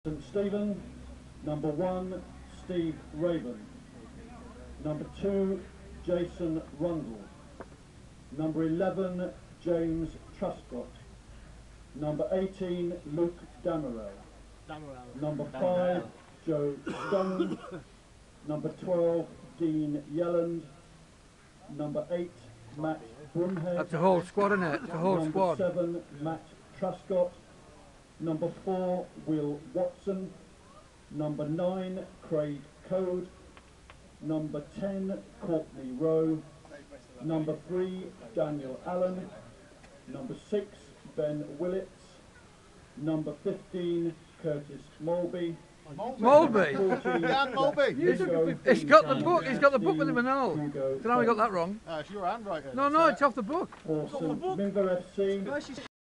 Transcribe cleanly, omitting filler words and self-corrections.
St Stephen. Number 1, Steve Raven. Number 2, Jason Rundle. Number 11, James Truscott. Number 18, Luke Damerel. Number 5, Joe Stone. Number 12, Dean Yelland. Number 8, Matt Brumhead. That's a whole squad, isn't it? It's a whole squad. Number 7, Matt Truscott. Number 4, Will Watson. Number 9, Craig Code. Number 10, Courtney Rowe. Number 3, Daniel Allen. Number 6, Ben Willits. Number 15, Curtis Mulby. Mulby? Jan Mulby. He's got the book. He's got the book with him and all. Don't know how he got that wrong. It's your handwriting. No, it's off the book. For St Minver FC.